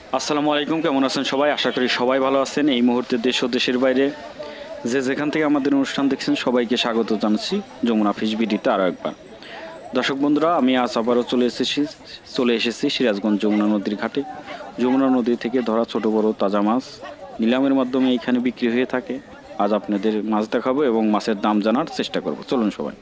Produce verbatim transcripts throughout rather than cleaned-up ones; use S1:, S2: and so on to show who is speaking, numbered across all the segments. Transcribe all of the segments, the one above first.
S1: আসসালামু আলাইকুম, কেমন আছেন সবাই? আশা করি সবাই ভালো আছেন। এই মুহূর্তে দেশ ও দেশের বাইরে যে যেখান থেকে আমাদের অনুষ্ঠান দেখছেন সবাইকে স্বাগত জানাচ্ছি যমুনা ফিশ বিডিতে আরও একবার। দর্শক বন্ধুরা, আমি আজ আবারও চলে এসেছি চলে এসেছি সিরাজগঞ্জ যমুনা নদীর ঘাটে। যমুনা নদী থেকে ধরা ছোট বড় তাজা মাছ নিলামের মাধ্যমে এইখানে বিক্রি হয়ে থাকে। আজ আপনাদের মাছ দেখাবো এবং মাছের দাম জানার চেষ্টা করব। চলুন সবাই।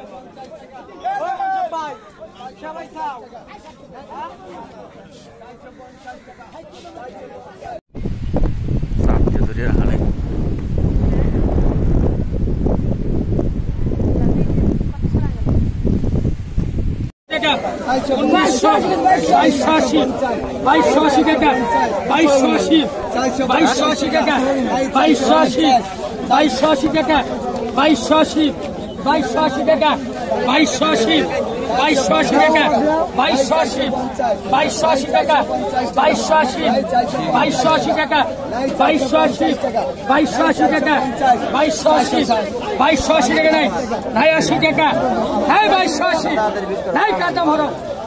S2: বাইশশো আশি বাইশশো আশি টাকা বাইশশো আশি বাইশশো আশি টাকা বাইশশো আশি বাইশশো আশি টাকা বাইশশো আশি বাইশশো আশি টাকা বাইশশো আশি বাইশশো আশি টাকা বাইশশো আশি বাইশশো আশি টাকা বাইশশো আশি বাইশশো আশি টাকা বাইশশো আশি বাইশশো আশি টাকা বাইশশো আশি বাইশশো আশি টাকা নাই নাই আশি টাকা হ্যাঁ বাইশশো আশি নাই কাটা ভরো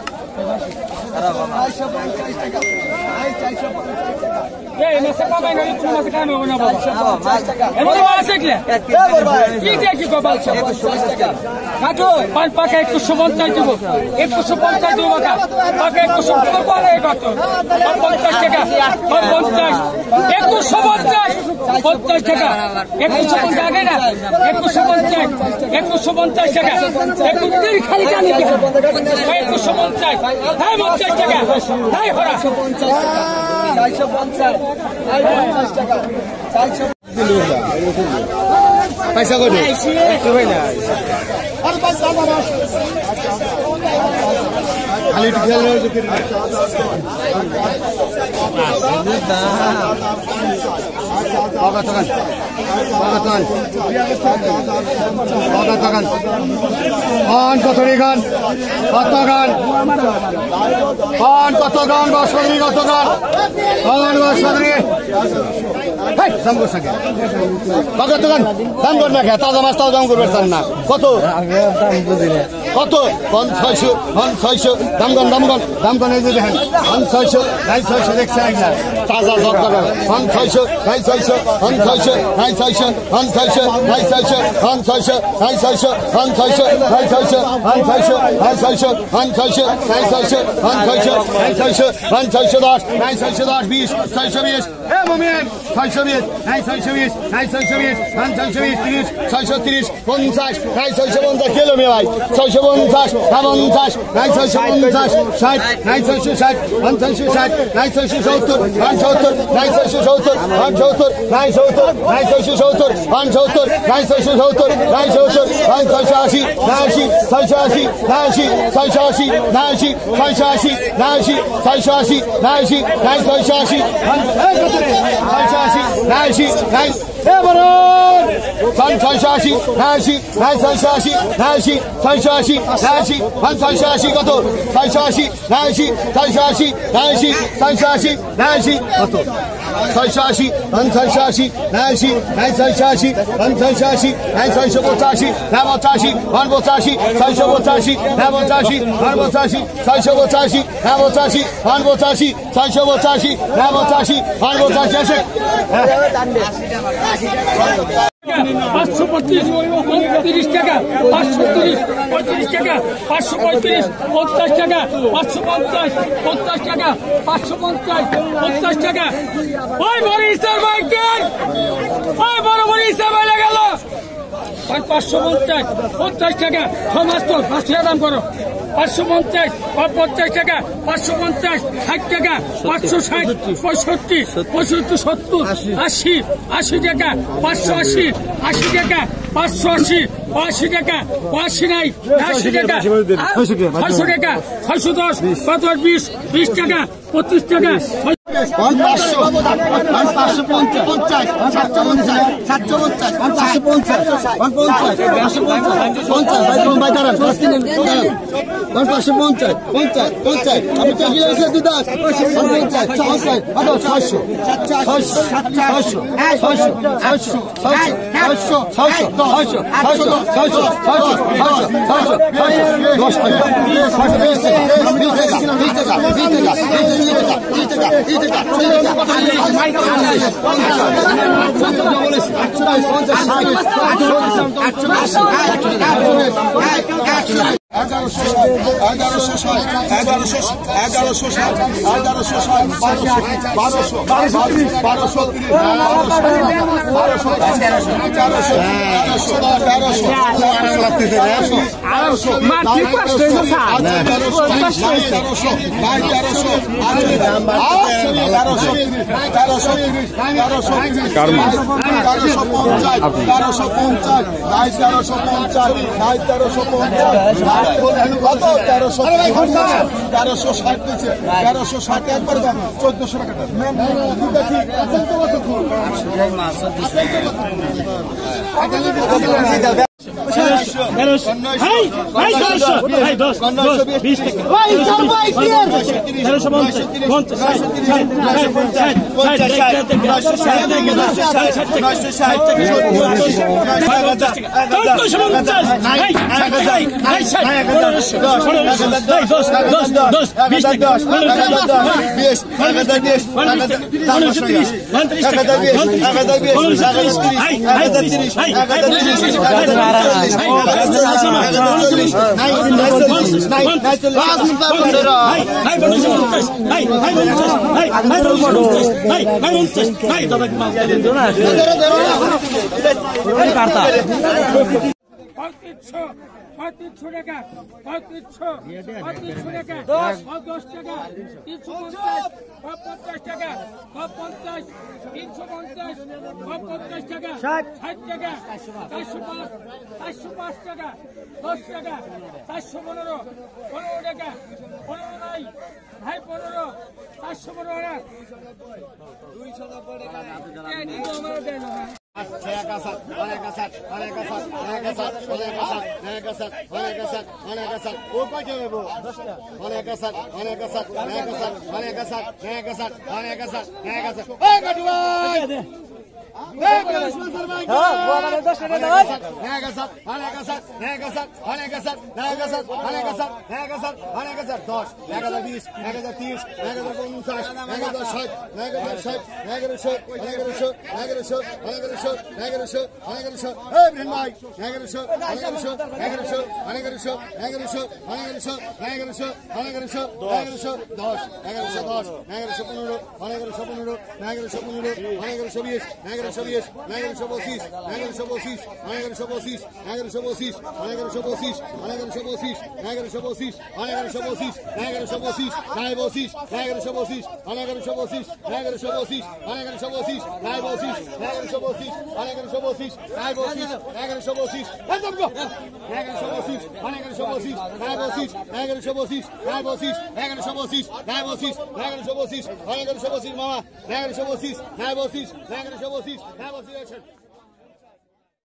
S2: পাকা একুশশো পঞ্চাশ দিব একুশশো পঞ্চাশ দিব পাকা একুশশো পঞ্চাশ টাকা পঞ্চাশ একুশশো পঞ্চাশ পঞ্চাশ টাকা একুশশো পঞ্চাশ আগে না একুশশো পঞ্চাশ একুশশো পঞ্চাশ টাকা একুশ খালি জানি একুশশো পঞ্চাশ হ্যাঁ পঞ্চাশ টাকা হ্যাঁ ভরা চারশো পঞ্চাশ পঞ্চাশ টাকা চারশো পয়সা কত খালি খেয়াল কত গান কত গান কত গান বসরি কত গান বসরি দাম করছে কত গান দাম কর না খে তাজা মাছ তাও দাম করবে না কত কত পন ছয়শো পন ছয়শো দাম গান দাম গান দাম গান এই যে দেখেন পন ছয়শো নাই ছয়শো দেখছেন তাজা জব পন ছয়শো নাই ছয়শো পন ছয়শো নাই ছয়শো পন ছয়শো নাই ছয়শো পন ছয়শো নাই ছয়শো পন ছয়শো নাই ছয়শো পন ছয়শো নাই ছয়শো পন ছয়শো নাই ছয়শো পন ছয়শো নাই ছয়শো পন ছয়শো দশ নাই ছয়শো দশ বিশ ছয়শো বিশ এ মোমেন ছয়শো বিশ নাই ছয়শো বিশ নাই ছয়শো বিশ পন ছয়শো বিশ তিরিশ ছয়শো তিরিশ পঞ্চাশ নাই ছয়শো পঞ্চাশ কিলো মে ভাই ছয়শো পঞ্চাশ পঞ্চাশ নাই ছয়শো পঞ্চাশ ষাট নাই ছয়শো ষাট পঞ্চাশশো ষাট নাই ছয়শো সত্তর পাঁচ সত্তর নাই ছয়শো সত্তর পাঁচ সত্তর নাই সত্তর নাই ছয়শো সত্তর পাঁচ সত্তর নাই ছয়শো সত্তর নাই সত্তর পাঁচ ছয়শো আশি না আশি ছয়শো আশি না আশি ছয়শো আশি না আশি ছয়শো আশি না আশি ছয়শো আশি না আশি নাই ছয়শো আশি ছয়শো আশি না আশি নাই ছয়শো আশি না আশি নাই ছয়শো আশি না আশি ছয়শো আশি না আশি পাঁচ ছয়শো আশি কত ছয়শো আশি না আশি ছয়শো আশি না আশি ছয়শো আশি না আশি কত ছয়শো আশি পাঁচ ছয়শো আশি না আশি নাই ছয়শো আশি পাঁচ ছয়শো আশি নাই ছয়শো পঁচাশি না পঁচাশি পাঁচ পঁচাশি ছয়শো পঁচাশি না পঁচাশি পাঁচ পঁচাশি ছয়শো পঁচাশি না পঁচাশি পাঁচ পঁচাশি ছয়শো পঁচাশি না পঁচাশি পাঁচ পঁচাশি আসে পাঁচশো পঁচিশ তিরিশ টাকা পাঁচশো তিরিশ পঁয়ত্রিশ টাকা পাঁচশো পঁয়ত্রিশ পঞ্চাশ টাকা পাঁচশো পঞ্চাশ পঞ্চাশ টাকা পাঁচশো পঞ্চাশ পঞ্চাশ টাকা ওই বড় হিসাব ওই বড় বড় হিসাব হয়ে গেল পাঁচশো পঞ্চাশ পঞ্চাশ টাকা ছমাস তো পাঁচশো দাম করো পাঁচশো পঞ্চাশ পঞ্চাশ টাকা পাঁচশো পঞ্চাশ ষাট টাকা পাঁচশো ষাট পঁয়ষট্টি পঁয়ষট্টি সত্তর আশি আশি টাকা পাঁচশো আশি আশি টাকা পাঁচশো আশি আশি টাকা আশি নাই আশি টাকা ছয়শো টাকা ছয়শো দশ কত বিশ বিশ টাকা পঁচিশ টাকা পাঁচশো পাঁচশো পঞ্চাশ সাতশো পঞ্চাশ সাতশো পঞ্চাশ পাঁচশো পঞ্চাশ পঞ্চাশ পাঁচশো পঞ্চাশ পঞ্চাশ ভাই দাঁড়ান পাঁচশো পঞ্চাশ পঞ্চাশ পঞ্চাশ আমি তো গিয়ে দিদাস পঞ্চাশ পঞ্চাশ ছয়শো ছয়শো ছয়শো ছয়শো ছয়শো ছয়শো ছয়শো ছয়শো ছয়শো ছয়শো ছয়শো ছয়শো ছয়শো দশ টাকা বিশ টাকা বিশ টাকা বিশ টাকা বিশ টাকা বিশ টাকা
S3: এগারোশো এগারোশো ষাট এগারোশো এগারোশো ষাট এগারোশো ষাট বারোশো বারোশো বারোশো বারোশো তেরোশো তেরোশো তেরোশো তেরোশো তেরোশো পঞ্চাশ তেরোশো পঞ্চাশ নাই তেরোশো পঞ্চাশ নাই তেরোশো পঞ্চাশ কত তেরোশো তেরোশো ষাট দিচ্ছে তেরোশো ষাট একবার দাম চোদ্দশো টাকা
S4: পঁয়ত্রিশশো পঁয়ত্রিশশো টাকা পঁয়ত্রিশশো পঁয়ত্রিশশো টাকা দশ দশ টাকা তিনশো পঞ্চাশ পঞ্চাশ টাকা পঞ্চাশ তিনশো পঞ্চাশ পঞ্চাশ টাকা ষাট টাকা চারশো পাঁচ চারশো পাঁচ টাকা দশ টাকা চারশো পনেরো পনেরো টাকা পনেরো নাই ভাই পনেরো চারশো পনেরো দুইশো নব্বই টাকা
S2: অনেক আসাদ অনেক আসাদ অনেক আসাদ অনেক আসাদ অনেক আসাদ অনেক আসাদ অনেক আসাদ অনেক আসাদ ও কয়টা নেবো অনেক আসাদ অনেক আসাদ অনেক আসাদ অনেক আসাদ অনেক আসাদ অনেক আসাদ অনেক আসাদ ওই কাটু ভাই দশ এক হাজার বিশ এক হাজার তিরিশ এক হাজার পঞ্চাশ এক হাজার ষাট এক হাজার ষাট এগারোশো এগারোশো এগারোশো এগারোশো এগারোশো এগারোশো ভাই এগারোশো এগারোশো এগারোশো এগারোশো এগারোশো এগারোশো এগারোশো এগারোশো এগারোশো দশ এগারোশো দশ এগারোশো পনেরো এগারোশো পনেরো এগারোশো পনেরো এগারোশো বিশ এগারোশো বিশ এগারোশো পঁচিশ এগারোশো পঁচিশ এগারোশো পঁচিশ এগারোশো পঁচিশ এগারোশো পঁচিশ এগারোশো পঁচিশ এগারোশো পঁচিশ এগারোশো পঁচিশ এগারোশো পঁচিশ নাই পঁচিশ এগারোশো পঁচিশ এগারোশো পঁচিশ এগারোশো পঁচিশ এগারোশো পঁচিশ নাই পঁচিশ এগারোশো পঁচিশ এগারোশো পঁচিশ নাই পঁচিশ এগারোশো পঁচিশ এগারোশো পঁচিশ এগারোশো পঁচিশ নাই পঁচিশ এগারোশো পঁচিশ নাই পঁচিশ এগারোশো পঁচিশ নাই পঁচিশ এগারোশো পঁচিশ এগারোশো পঁচিশ মামা এগারোশো পঁচিশ নাই পঁচিশ এগারোশো পঁচিশ নাই পঁচিশ